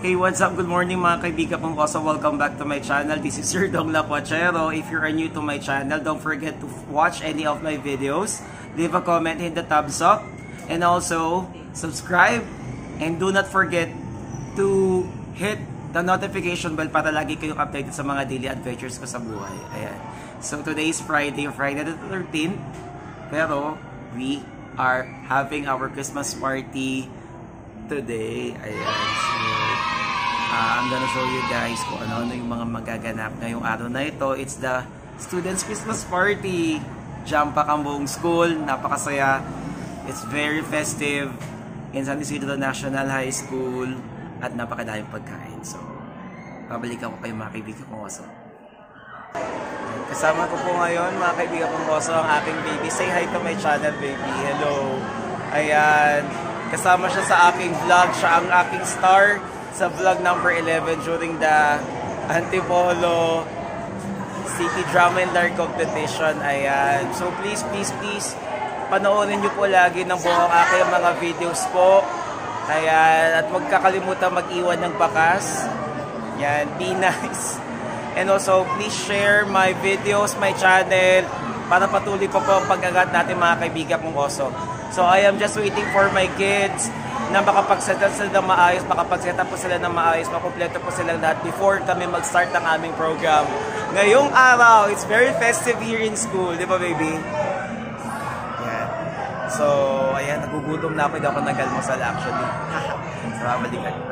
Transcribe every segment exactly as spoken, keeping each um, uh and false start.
Hey, what's up? Good morning mga kaibigan kong also. Welcome back to my channel. This is Sir Dong Lacuachero. If you are new to my channel, don't forget to watch any of my videos. Leave a comment, hit the thumbs up, and also subscribe. And do not forget to hit the notification bell para lagi kayong updated sa mga daily adventures ko sa buhay. Ayan. So today is Friday, Friday the thirteenth. Pero we are having our Christmas party today. Ayan. So, uh, I'm gonna show you guys kung ano-ano yung mga magaganap ngayong araw na ito. It's the Students' Christmas Party. Jam pack ang buong school. Napakasaya. It's very festive in San Isidro National High School. At napakadaming pagkain. So, pabalikan ko kayo mga kaibigan kong oso. Kasama ko po ngayon mga kaibigan kong oso ang aking baby. Say hi to my channel, baby. Hello. Ayan. Kasama siya sa aking vlog. Siya ang aking star sa vlog number eleven during the Antipolo City Drama and Art Competition. Ayan. So please, please, please, panoorin nyo po lagi ng buong aking mga videos po. Ayan. At huwag kakalimutan mag-iwan ng bakas. Yan. Be nice. And also, please share my videos, my channel, para patuloy pa po ang pag-agat natin mga kaibigan kong oso. So, I am just waiting for my kids na makapag-set up sila ng maayos, makapag-set up po sila ng maayos, makumpleto po sila lahat before kami mag-start ng aming program. Ngayong araw, it's very festive here in school. Di ba, baby? Yan. So, ayan, nagugutom na ako. Hindi ako nag-almusal actually. So, mabalikan ko.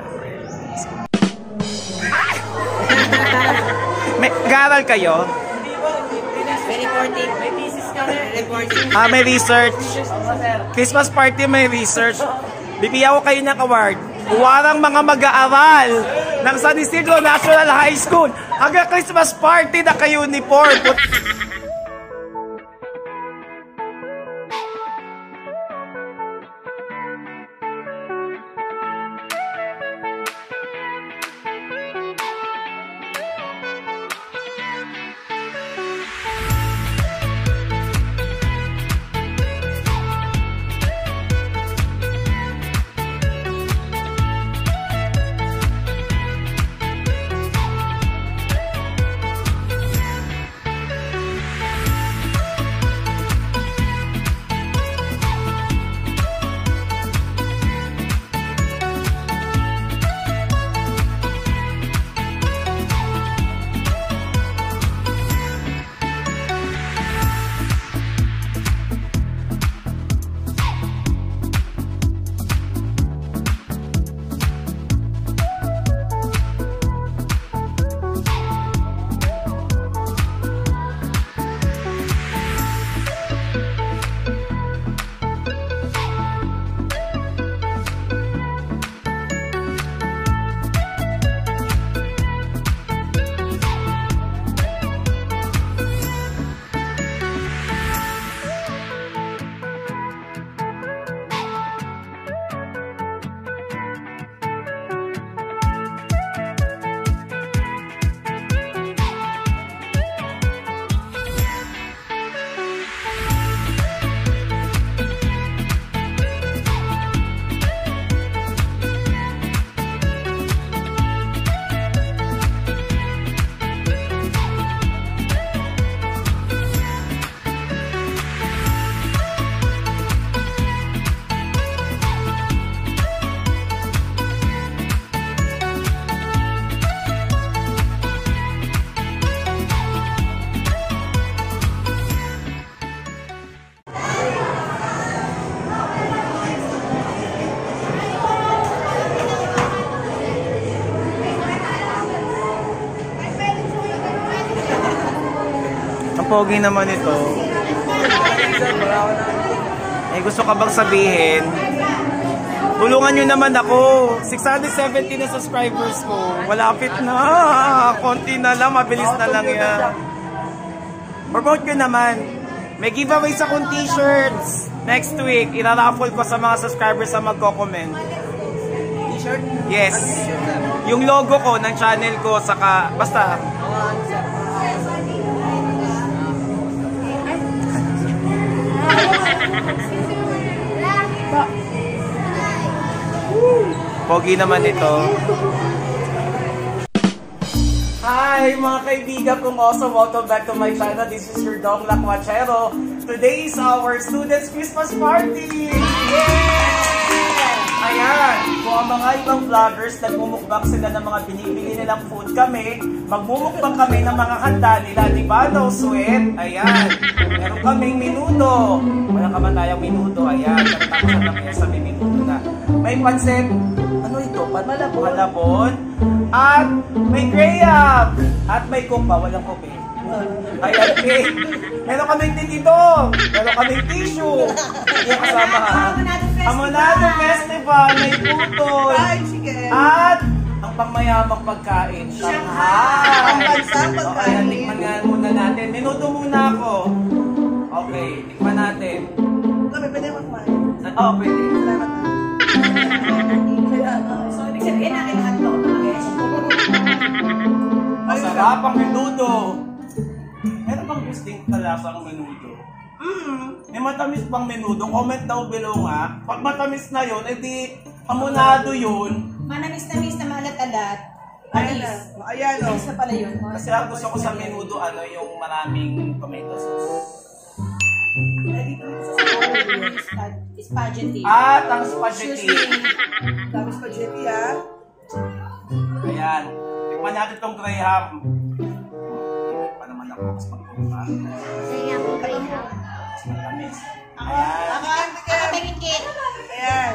May garal kayo? May reporting. May thesis ka rin. Reporting. Ah, may research. Christmas party, may research. Bibigyan ko kayo ng award. Huwarang mga mag-aaral ng San Isidro National High School. Hanggang Christmas party na kayo uniform. Pogi naman ito. Eh, gusto ka bang sabihin? Tulungan nyo naman ako. six hundred seventy na subscribers ko. Malapit na. Konti na lang. Mabilis na lang yan. Promote ko naman. May giveaway sa kong t-shirts. Next week, iraraffle ko sa mga subscribers na magko-comment. T-shirt? Yes. Yung logo ko ng channel ko, saka, basta. Pogi naman ito. Hi mga kaibigan kong awesome, welcome back to my channel. This is your Dong Lakwachero. Today is our students Christmas party! Yeah! Ayan, kung ang mga ibang vloggers nagmumukbang sila ng mga binibili nilang food, kami magmumukbang kami ng mga handa nila, di ba? No sweat. Ayan, meron kaming minuto. Walang kamatayang minuto. Ayan, tapos na kami sa may minuto na. May pansit. Ano ito? Malabon. Malabon. At may graham. At may kumpa. Walang kope. Ayan, cake. Meron kaming titito. Meron kaming tissue. Hindi kasama ha. Hamonado Festival. May putoy. At ang pangmayamang pagkain. Shanghai. Ang bansang pagkain. Ayan, tikman nga muna natin. Minuto muna ako. Okay, tikman natin. Kami, pwede ako kumain. Oo, pwede. Salamat na. So, ibig sabihin natin lahat ko, mga guys. Masarap ang menudo. Meron bang distinct na lasa ang menudo? Mm. May matamis bang menudo? Comment down below nga. Pag matamis na yun, edi hamonado yun. Manamis-namis na maalat-alat. Ayan Ayan. na. Ayan o. Isa pala yun. Kasi ang gusto ko sa menudo, ano, yung maraming tomato sauce. Spaghetti. At ang spaghetti. Dami spaghetti ah. Ayan. Tikman natin itong graham. Pa naman ako, mas magpunta. Sayang ko kayo. Mas matamis. Ako, Ayan. ako, ako pengin cake. Ayan.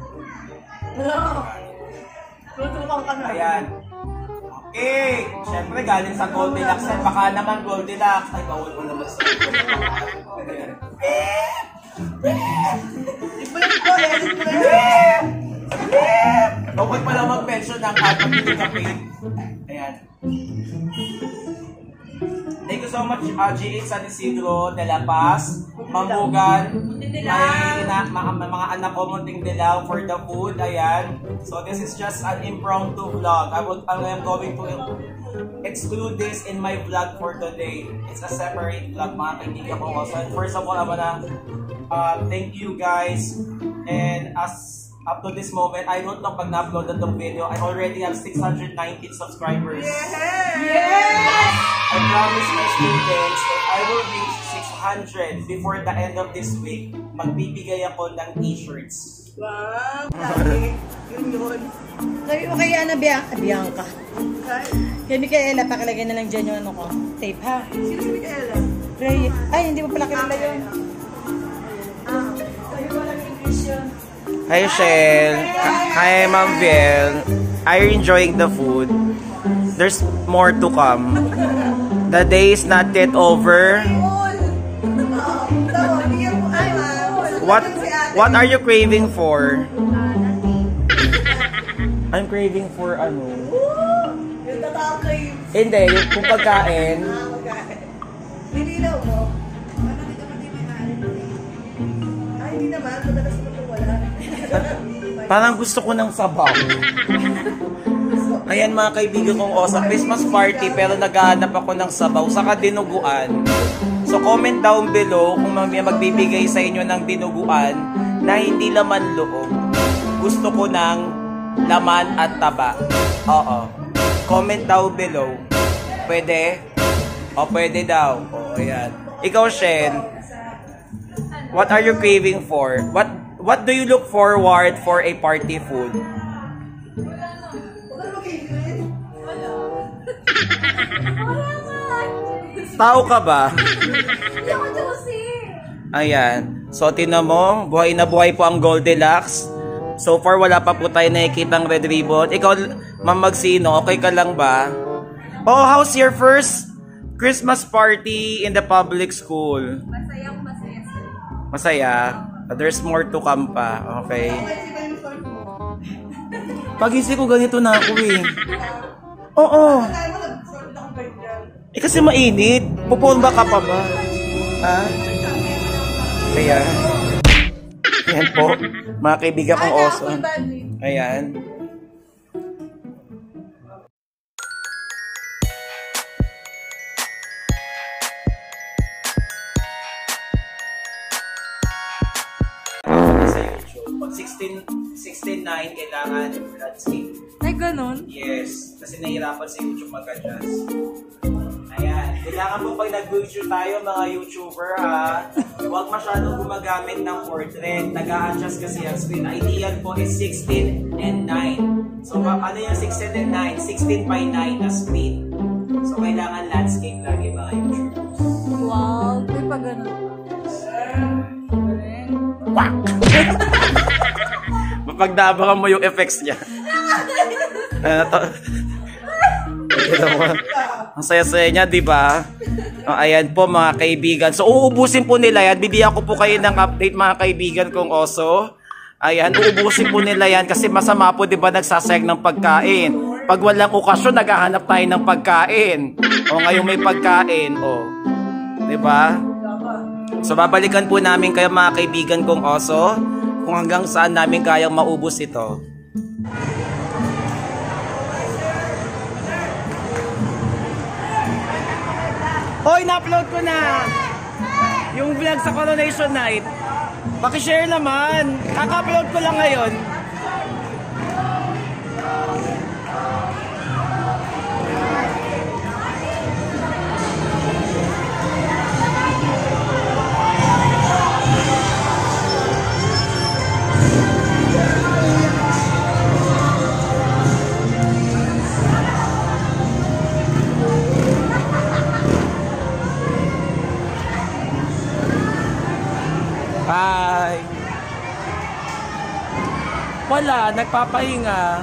Tutukan ka na. Ayan. Okay. Siyempre, galing sa Goldilocks. Eh, baka naman Goldilocks. Ay, bawal mo naman sa Ayan. Ipulit ko, edit ko rin. Bawal pala mag-mention ng ating pinigapin. Ayan. Thank you so much, uh, G eight San Isidro de La Paz, Mambugan, may ina, mga, mga anak ko, Munting Dilaw for the food. Ayan. So this is just an impromptu vlog. I, would, I am going to exclude this in my vlog for today. It's a separate vlog, mga kaibigan ko also. And first of all, I wanna uh, thank you guys. And as up to this moment, I don't know pag na-upload na itong video, I already have six hundred nineteen subscribers. Yes! I promise my students that I will reach six hundred before the end of this week. Magbibigay ako ng t-shirts. Wow! Lagi. Yun yun. Sabi mo kay Ana Bianca. Bianca. Kay Micaela, pakilagay na lang dyan yung ano ko. Tape ha? Sino si Micaela? Ray. Ay, hindi mo pala kilala yun. Ah, sabi mo lang English yun. Hi, Shell. Hi, Ma'am Viel. Are you enjoying the food? There's more to come. The day is not yet over. What What are you craving for? I'm craving for ano? Yung tatawag kayo. Hindi, yung kung pagkain. Ah, pagkain. Nililaw mo? Ano dito pati may naanin? Ay, hindi naman. Madalas mo ito wala. Parang gusto ko ng sabaw. Ayan mga kaibigan kong o, sa Christmas party pero naghahanap ako ng sabaw saka dinuguan. So comment down below kung may magbibigay sa inyo ng dinuguan na hindi laman loob. Gusto ko ng laman at taba. Oo. Comment down below. Pwede? O pwede daw. O ayan. Ikaw, Shen. What are you craving for? What What do you look forward for a party food? Tao ka ba? Hindi ako juicy. Ayan. So, tinan mo, buhay na buhay po ang Goldilocks. So far, wala pa po tayo nakikitang red ribbon. Ikaw, Ma'am Magsino, okay ka lang ba? Oh, how's your first Christmas party in the public school? Masayang masaya sir. Masaya? There's more to come pa. Okay. Pag-isip ko, ganito na ako eh. Oo. Eh kasi mainit. Pupumba ka pa ba? Ha? Ayan. Ayan po. Mga kaibigan kong oso. Ayan. Sa YouTube, pag sixteen nine kailangan landscape. Ay, ganun? Yes. Kasi nahihirapan sa YouTube mag-adjust. Kailangan po pag nag-video tayo mga YouTuber ha, huwag masyadong gumagamit ng portrait. Nag-a-adjust kasi ang screen. Ideal po is sixteen and nine. So ano yung sixteen and nine? sixteen by nine na screen. So kailangan landscape lagi mga YouTubers. Wow, may pa ganun. Wak! Mapagdabangan mo yung effects niya. Ano to? Ang saya-saya niya, di ba? Oh, ayan po mga kaibigan. So uubusin po nila yan. Bibigyan ko po kayo ng update mga kaibigan kong oso. Ayan, uubusin po nila yan kasi masama po, di ba, nagsasayang ng pagkain. Pag walang okasyon, naghahanap tayo ng pagkain. O ngayon may pagkain, o. Di ba? So babalikan po namin kayo mga kaibigan kong oso kung hanggang saan namin kayang maubos ito. Hoy, na-upload ko na yung vlog sa Coronation Night. Paki-share naman. Kaka-upload ko lang ngayon. Bye! Wala, nagpapahinga.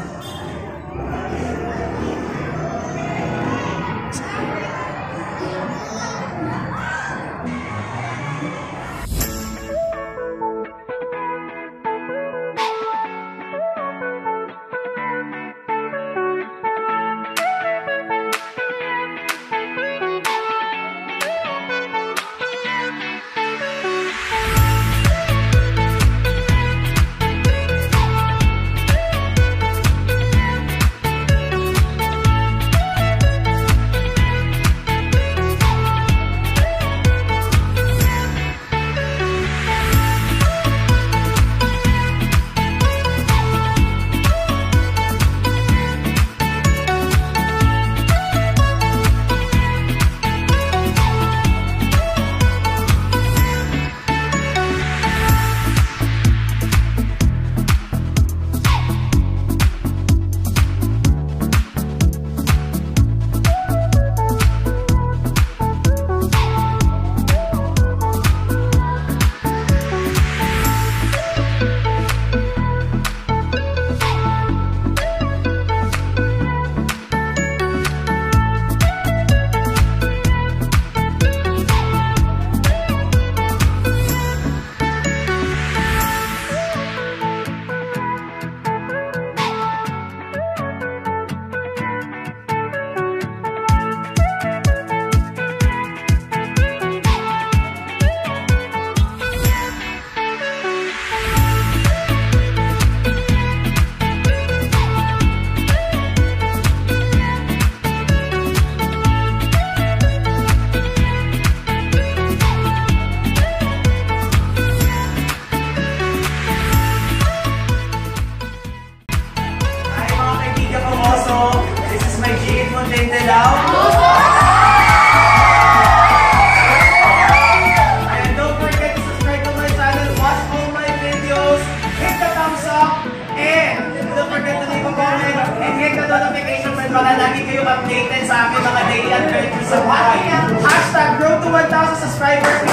And don't forget to subscribe to my channel, watch all my videos, hit the thumbs up, and don't forget to leave a comment and hit the notification bell para lagi kayong updated sa aking mga daily adventures sa buhay. Hashtag grow to one thousand subscribers.